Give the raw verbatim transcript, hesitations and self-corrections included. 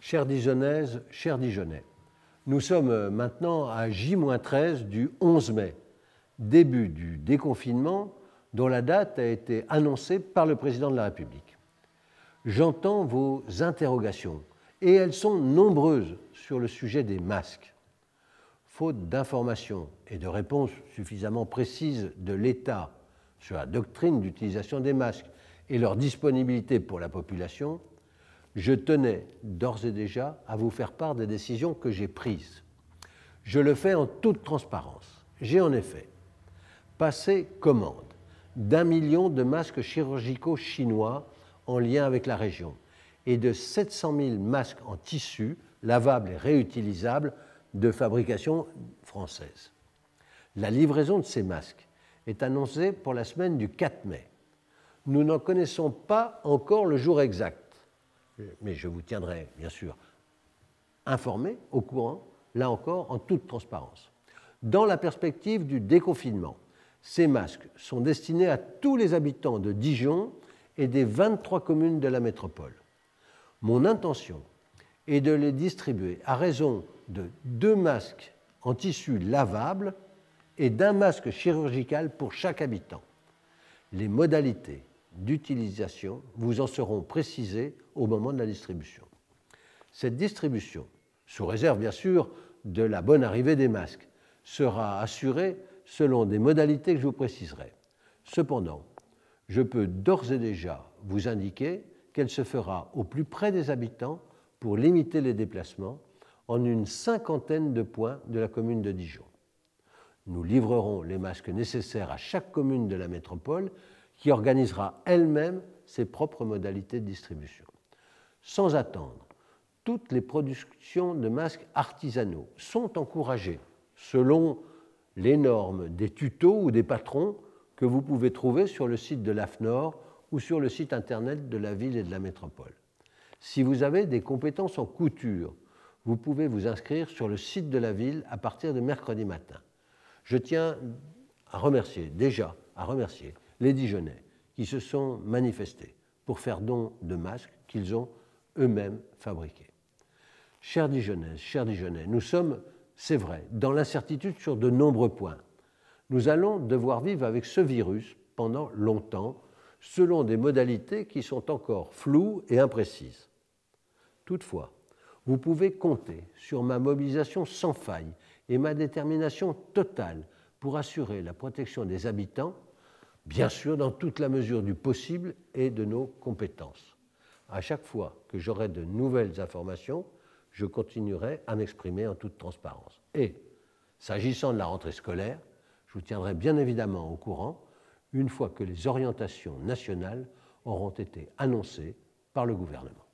Chères Dijonnaises, chers Dijonnais, nous sommes maintenant à J treize du onze mai, début du déconfinement dont la date a été annoncée par le président de la République. J'entends vos interrogations, et elles sont nombreuses sur le sujet des masques. Faute d'informations et de réponses suffisamment précises de l'État sur la doctrine d'utilisation des masques et leur disponibilité pour la population, je tenais d'ores et déjà à vous faire part des décisions que j'ai prises. Je le fais en toute transparence. J'ai en effet passé commande d'un million de masques chirurgicaux chinois en lien avec la région et de sept cent mille masques en tissu lavables et réutilisables de fabrication française. La livraison de ces masques est annoncée pour la semaine du quatre mai. Nous n'en connaissons pas encore le jour exact, mais je vous tiendrai bien sûr informé, au courant, là encore en toute transparence. Dans la perspective du déconfinement, ces masques sont destinés à tous les habitants de Dijon et des vingt-trois communes de la métropole. Mon intention est de les distribuer à raison de deux masques en tissu lavable et d'un masque chirurgical pour chaque habitant. Les modalités d'utilisation vous en seront précisées au moment de la distribution. Cette distribution, sous réserve bien sûr de la bonne arrivée des masques, sera assurée selon des modalités que je vous préciserai. Cependant, je peux d'ores et déjà vous indiquer qu'elle se fera au plus près des habitants pour limiter les déplacements en une cinquantaine de points de la commune de Dijon. Nous livrerons les masques nécessaires à chaque commune de la métropole qui organisera elle-même ses propres modalités de distribution. Sans attendre, toutes les productions de masques artisanaux sont encouragées selon les normes des tutos ou des patrons que vous pouvez trouver sur le site de l'A F N O R ou sur le site internet de la ville et de la métropole. Si vous avez des compétences en couture, vous pouvez vous inscrire sur le site de la ville à partir de mercredi matin. Je tiens à remercier, déjà à remercier, les Dijonnais qui se sont manifestés pour faire don de masques qu'ils ont eux-mêmes fabriqués. Chers Dijonnaises, chers Dijonnais, nous sommes, c'est vrai, dans l'incertitude sur de nombreux points. Nous allons devoir vivre avec ce virus pendant longtemps, selon des modalités qui sont encore floues et imprécises. Toutefois, vous pouvez compter sur ma mobilisation sans faille et ma détermination totale pour assurer la protection des habitants, bien sûr dans toute la mesure du possible et de nos compétences. À chaque fois que j'aurai de nouvelles informations, je continuerai à m'exprimer en toute transparence. Et, s'agissant de la rentrée scolaire, je vous tiendrai bien évidemment au courant une fois que les orientations nationales auront été annoncées par le gouvernement.